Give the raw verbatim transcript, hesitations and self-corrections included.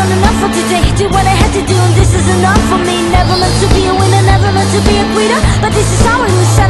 done enough for today. Did what I had to do and this is enough for me. Never meant to be a winner, never meant to be a quitter, but this is how we lose.